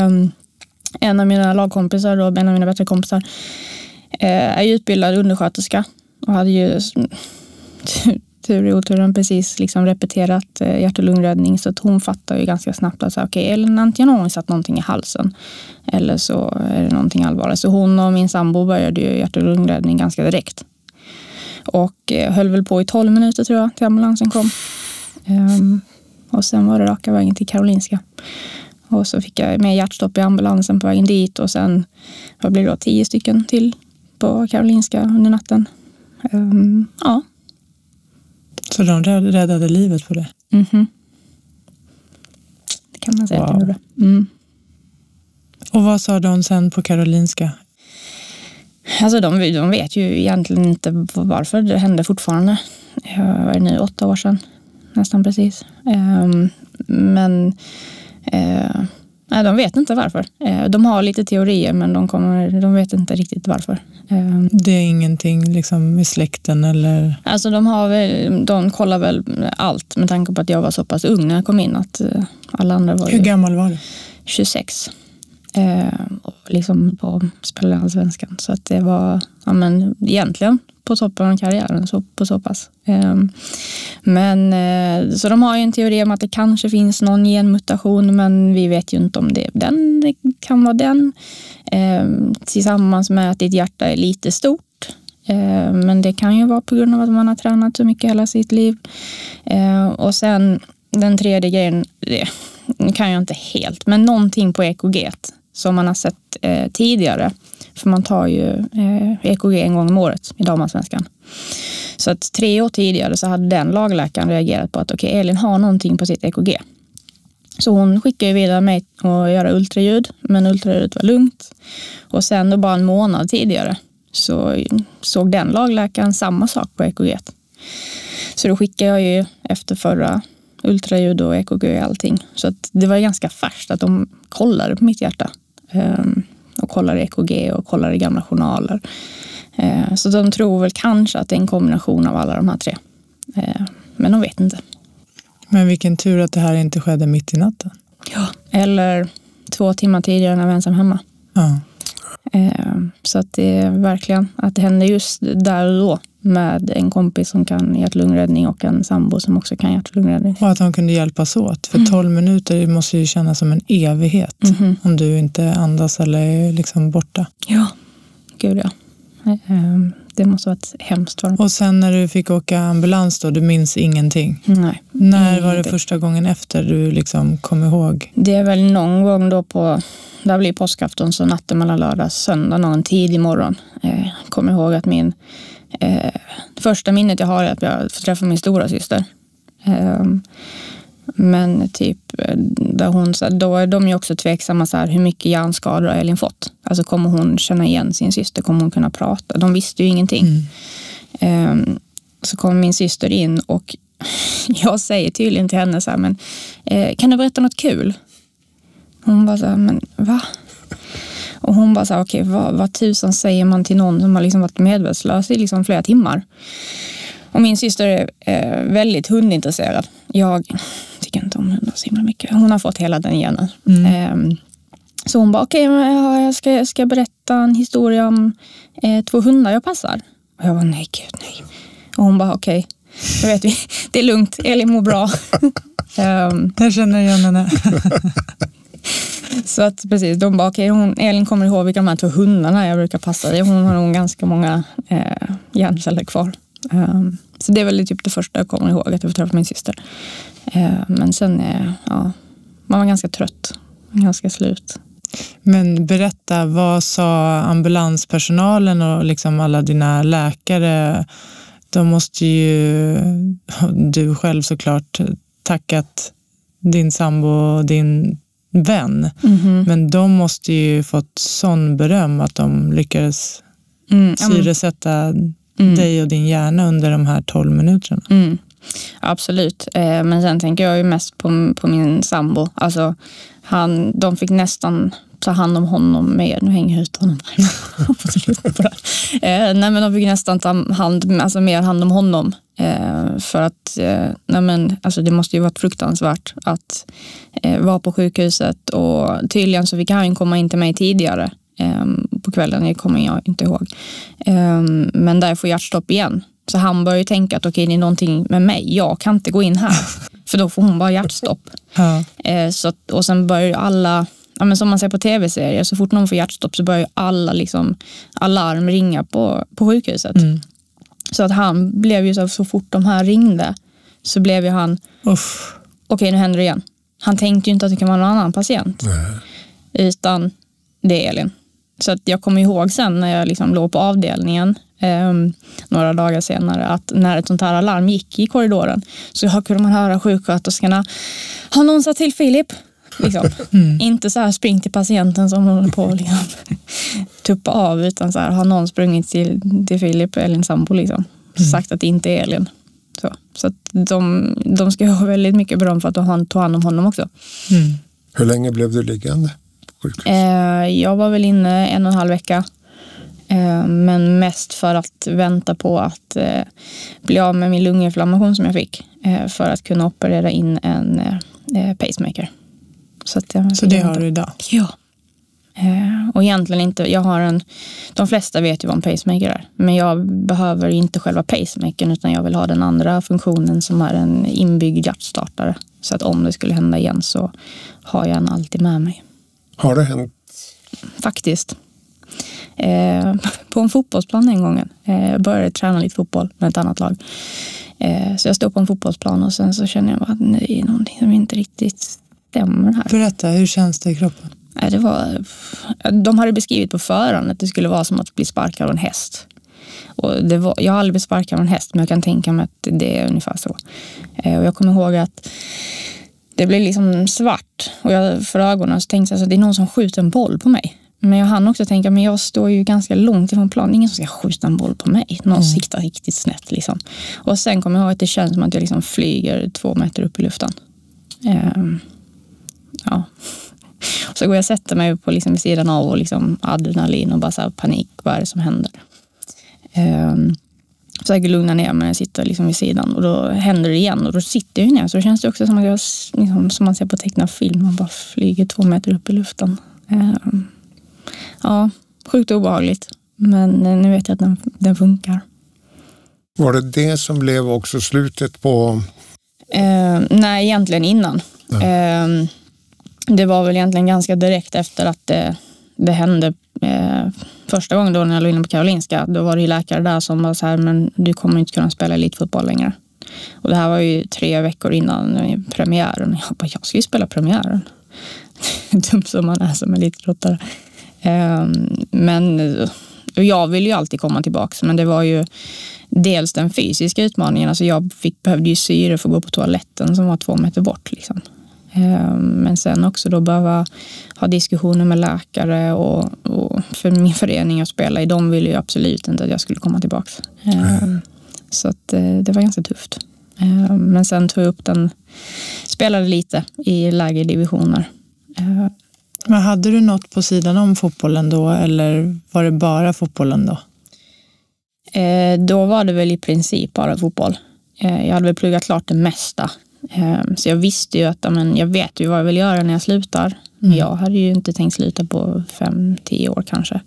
En av mina lagkompisar och en av mina bättre kompisar är utbildad undersköterska och hade ju tur i oturen precis liksom repeterat hjärt- och lungräddning, så att hon fattar ju ganska snabbt att okej, okay, eller antingen har hon satt någonting i halsen eller så är det någonting allvarligt. Så hon och min sambo började ju hjärt- och lungräddning ganska direkt. Och eh, höll väl på i tolv minuter tror jag till ambulansen kom. Um, och sen var det raka vägen till Karolinska. Och så fick jag med hjärtstopp i ambulansen på vägen dit. Och sen vad blev det då, tio stycken till på Karolinska under natten. Um, ja. Så de räddade livet på det? Mhm. Det kan man säga. Wow. Att det mm. Och vad sa de sen på Karolinska? Alltså de, de vet ju egentligen inte varför det hände fortfarande. Jag var nu åtta år sedan. Nästan precis. Um, men uh, nej, de vet inte varför. Uh, de har lite teorier men de, kommer, de vet inte riktigt varför. Um, det är ingenting liksom i släkten eller? Alltså de, har väl, de kollar väl allt med tanke på att jag var så pass ung när jag kom in. Att uh, alla andra var Hur gammal var du? tjugosex. Uh, liksom på spela allsvenskan. Så att det var ja, men, egentligen på toppen av karriären så, på så pass. Um, men uh, så de har ju en teori om att det kanske finns någon genmutation, men vi vet ju inte om det är den. Det kan vara den. Um, tillsammans med att ditt hjärta är lite stort. Uh, men det kan ju vara på grund av att man har tränat så mycket hela sitt liv. Uh, och sen den tredje grejen, det kan jag inte helt, men någonting på E K G som man har sett uh, tidigare. För man tar ju eh, E K G en gång om året i damallsvenskan. Så att tre år tidigare så hade den lagläkaren reagerat på att okej, okay, Elin har någonting på sitt E K G. Så hon skickade vidare mig att göra ultraljud, men ultraljudet var lugnt. Och sen då bara en månad tidigare så såg den lagläkaren samma sak på E K G. Så då skickade jag ju efter förra ultraljud och E K G och allting. Så att det var ganska färskt att de kollade på mitt hjärta. Um, och kollar E K G och kollar i gamla journaler. Eh, så de tror väl kanske att det är en kombination av alla de här tre. Eh, men de vet inte. Men vilken tur att det här inte skedde mitt i natten. Ja, eller två timmar tidigare när jag var ensam hemma. Ja. Eh, så att det är verkligen att det hände just där och då med en kompis som kan hjärt-lungräddning och en sambo som också kan hjärt-lungräddning. Och att de kunde hjälpas åt. För mm. tolv minuter måste ju kännas som en evighet. Mm-hmm. Om du inte andas eller är liksom borta. Ja, gud ja. Det måste ha varit hemskt för dem. Och sen när du fick åka ambulans då, du minns ingenting? Nej. När var det första gången efter du liksom kom ihåg? Det är väl någon gång då på, där blir påskafton, så natten mellan lördag och söndag, någon tidig morgon. Eh, kommer ihåg att min eh, första minnet jag har är att jag får träffa min stora syster. Eh, men typ där hon, då är de ju också tveksamma så här, hur mycket hjärnskador har Elin fått? Alltså kommer hon känna igen sin syster? Kommer hon kunna prata? De visste ju ingenting. Mm. Eh, så kom min syster in och jag säger tydligen till henne så här, men eh, kan du berätta något kul? Hon bara så här, men va? Och hon bara så här, okej, okay, vad, vad tusan säger man till någon som har liksom varit medvetslös i liksom flera timmar? Och min syster är eh, väldigt hundintresserad. Jag tycker inte om hundar så himla mycket. Hon har fått hela den genen. Mm. Eh, så hon bara, okej, okay, jag ska, ska berätta en historia om eh, två hundar jag passar. Och jag bara, nej gud, nej. Och hon bara, okej. Okay. Jag vet, det är lugnt, Elin mår bra. um, jag känner igen henne. Så att precis, de bara, okej, hon, Elin kommer ihåg vilka de här två hundarna jag brukar passa i. Hon har nog ganska många eh, hjärnceller kvar. Um, så det är väl typ det första jag kommer ihåg, att jag får träffa min syster. Uh, men sen, eh, ja, man var ganska trött, ganska slut. Men berätta, vad sa ambulanspersonalen och liksom alla dina läkare? De måste ju, du själv såklart, tackat din sambo och din vän. Mm-hmm. Men de måste ju fått sån beröm att de lyckades mm, syresätta mm. dig och din hjärna under de här tolv minuterna. Mm. Absolut. Eh, men sen tänker jag ju mest på, på min sambo. Alltså, han, de fick nästan ta hand om honom mer. Nu hänger jag ut honom. eh, nej, men de fick nästan ta hand, alltså mer hand om honom. Eh, för att eh, nej, men, alltså, det måste ju varit fruktansvärt att eh, vara på sjukhuset. Och tydligen så fick han komma in till mig tidigare eh, på kvällen. Det kommer jag inte ihåg. Eh, men där får hjärtstopp igen. Så han börjar ju tänka att okej, okay, det är någonting med mig. Jag kan inte gå in här. För då får hon bara hjärtstopp. Ja. Eh, så, och sen börjar ju alla, ja, men som man ser på tv-serier, så fort någon får hjärtstopp så börjar ju alla liksom, alarm ringa på, på sjukhuset. Mm. Så att han blev ju så, så fort de här ringde så blev ju han, okej okay, nu händer det igen. Han tänkte ju inte att det kan vara någon annan patient. Nej. Utan det är Elin. Så att jag kommer ihåg sen när jag liksom låg på avdelningen Um, några dagar senare att när ett sånt här alarm gick i korridoren så kunde man höra sjuksköterskorna, har någon sagt till Filip? Liksom. Mm. Inte så här spring till patienten som håller på att liksom, tuppa av, utan så här, har någon sprungit till, till Filip, Elin sambo liksom, mm. sagt att det inte är Elin. Så, så att de, de ska ha väldigt mycket beröm för att de tog hand om honom också. Mm. Hur länge blev du liggande på sjukhus? Uh, jag var väl inne en och en halv vecka. Men mest för att vänta på att eh, bli av med min lunginflammation som jag fick. Eh, för att kunna operera in en eh, pacemaker. Så, att, Så det har du idag? Ja. Eh, Och egentligen inte, jag har en, de flesta vet ju vad en pacemaker är. Men jag behöver inte själva pacemakern utan jag vill ha den andra funktionen som är en inbyggd hjärtstartare. Så att om det skulle hända igen så har jag den alltid med mig. Har det hänt? Faktiskt. Eh, på en fotbollsplan en gång. Eh, jag började träna lite fotboll med ett annat lag. Eh, så jag stod på en fotbollsplan och sen så känner jag bara att det är någonting som inte riktigt stämmer här. Berätta, hur känns det i kroppen? Eh, det var, de hade beskrivit på förhand att det skulle vara som att bli sparkad av en häst. Och det var, jag har aldrig blivit sparkad av en häst men jag kan tänka mig att det är ungefär så. Eh, och jag kommer ihåg att det blev liksom svart och jag för ögonen så tänkte jag att det är någon som skjuter en boll på mig. Men jag hann också tänka, men jag står ju ganska långt ifrån planen. Ingen som ska skjuta en boll på mig. Någon mm. siktar riktigt snett liksom. Och sen kommer jag ihåg att det känns som att jag liksom flyger två meter upp i luften. Um, ja. Och så går jag och sätter mig på liksom vid sidan av och liksom adrenalin och bara så här panik. Vad är det som händer? Um, så jag lugnar ner mig när jag sitter liksom vid sidan. Och då händer det igen och då sitter jag ju ner. Så då känns det också som att jag, liksom, som man ser på tecknad film. Man bara flyger två meter upp i luften. Um, Ja, sjukt obehagligt. Men nu vet jag att den, den funkar. Var det det som blev också slutet på? Eh, nej, egentligen innan. Ja. Eh, det var väl egentligen ganska direkt efter att det, det hände. Eh, första gången då när jag låg inne på Karolinska, då var det ju läkare där som var så här, men du kommer inte kunna spela elitfotboll längre. Och det här var ju tre veckor innan premiären. Jag bara, jag ska ju spela premiären. Dum som man är som elitidrottare. Men jag ville ju alltid komma tillbaka, men det var ju dels den fysiska utmaningen. Alltså jag fick, behövde ju syre för att gå på toaletten som var två meter bort liksom. Men sen också då behöva ha diskussioner med läkare och, och för min förening att spela i, de ville ju absolut inte att jag skulle komma tillbaka. Mm. Så att det var ganska tufft. Men sen tog jag upp den, spelade lite i lägre divisioner. Men hade du något på sidan om fotbollen då eller var det bara fotbollen då? Eh, då var det väl i princip bara fotboll. Eh, jag hade väl pluggat klart det mesta. Eh, så jag visste ju att amen, jag vet ju vad jag vill göra när jag slutar. Mm. Jag hade ju inte tänkt sluta på fem, tio år kanske.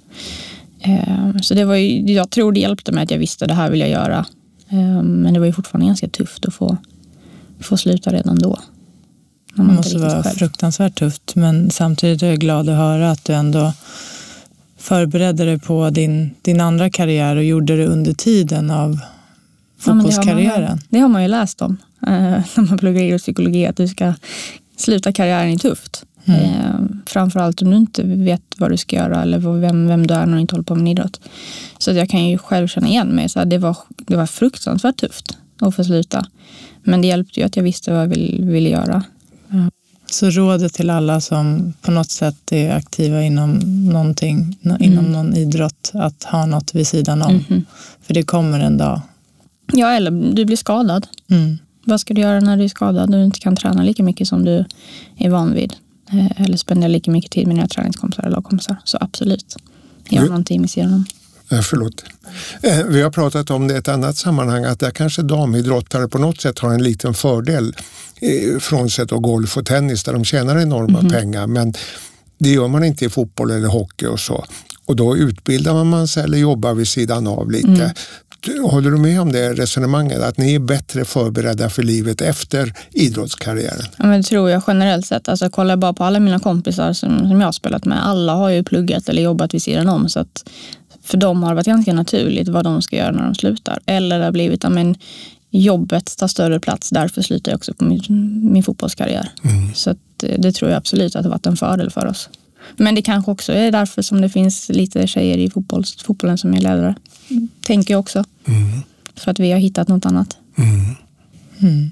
Eh, så det var ju, jag tror det hjälpte mig att jag visste att det här vill jag göra. Eh, men det var ju fortfarande ganska tufft att få, få sluta redan då. Det måste vara själv. Fruktansvärt tufft, men samtidigt är jag glad att höra att du ändå förberedde dig på din, din andra karriär och gjorde det under tiden av fotbollskarriären. Ja, det, det har man ju läst om eh, när man pluggar idrottspsykologi, att du ska sluta karriären i tufft. Mm. Eh, framförallt om du inte vet vad du ska göra eller vem, vem du är när du inte håller på med idrott. Så jag kan ju själv känna igen mig. Så det, var, det var fruktansvärt tufft att få sluta. Men det hjälpte ju att jag visste vad jag vill, ville göra. Mm. Så rådet till alla som på något sätt är aktiva inom någonting, mm. inom någon idrott, att ha något vid sidan om. Mm. För det kommer en dag. Ja, eller du blir skadad. Mm. Vad ska du göra när du är skadad? Du inte kan träna lika mycket som du är van vid. Eller spendera lika mycket tid med dina träningskompisar eller lagkompisar. Så absolut, gör du... någonting med sidan om. Eh, förlåt. Eh, vi har pratat om det i ett annat sammanhang, att där kanske damidrottare på något sätt har en liten fördel eh, frånsett av golf och tennis där de tjänar enorma mm-hmm. pengar, men det gör man inte i fotboll eller hockey och så. Och då utbildar man sig eller jobbar vid sidan av lite. Mm. Håller du med om det resonemanget, att ni är bättre förberedda för livet efter idrottskarriären? Ja, men det tror jag generellt sett. Alltså, kollar jag bara på alla mina kompisar som, som jag har spelat med. Alla har ju pluggat eller jobbat vid sidan om, så att för dem har det varit ganska naturligt vad de ska göra när de slutar. Eller det har blivit att men, jobbet tar större plats, därför slutar jag också på min, min fotbollskarriär. Mm. Så att, det tror jag absolut att det har varit en fördel för oss. Men det kanske också är därför som det finns lite tjejer i fotboll, fotbollen som är ledare. Tänker jag också. Mm. För att vi har hittat något annat. Mm. Mm.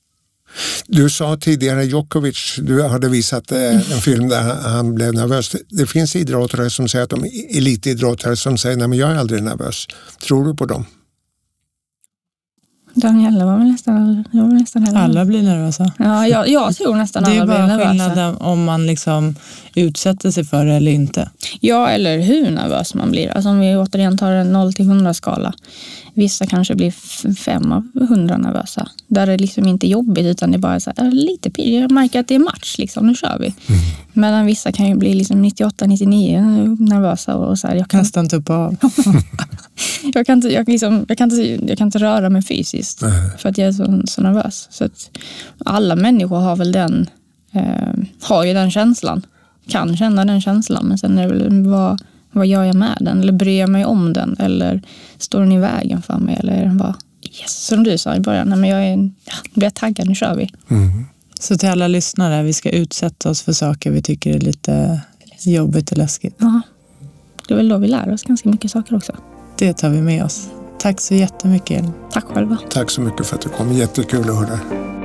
Du sa tidigare Djokovic, du hade visat en film där han blev nervös. Det finns idrottare som säger att de är elitidrottare som säger nej men jag är aldrig nervös. Tror du på dem? Daniela var väl nästan, jag var nästan heller. Alla blir nervösa. Ja, jag, jag tror nästan alla blir nervösa. Det är bara skillnaden om man liksom utsätter sig för det eller inte. Ja, eller hur nervös man blir. Alltså om vi återigen tar en noll till hundra skala. Vissa kanske blir fem av hundra nervösa. Där är det liksom inte jobbigt utan det är bara så här, lite pirr. Jag märker att det är match liksom, nu kör vi. Mm. Medan vissa kan ju bli liksom nittioåtta nittionio nervösa och så här, jag kan nästan tuppa av. jag, kan inte, jag, liksom, jag, kan inte, jag kan inte röra mig fysiskt mm. för att jag är så, så nervös. Så att alla människor har väl den eh, har ju den känslan. Kan känna den känslan, men sen är det väl vad Vad gör jag med den? Eller bryr jag mig om den? Eller står den i vägen för mig? Eller är den bara, yes, som du sa i början. Nej, men jag är, ja, blir jag taggad, nu kör vi. Mm. Så till alla lyssnare, vi ska utsätta oss för saker vi tycker är lite jobbigt och läskigt. Ja, det är väl då vi lär oss ganska mycket saker också. Det tar vi med oss. Tack så jättemycket, Elin. Tack själva. Tack så mycket för att du kom. Jättekul att höra.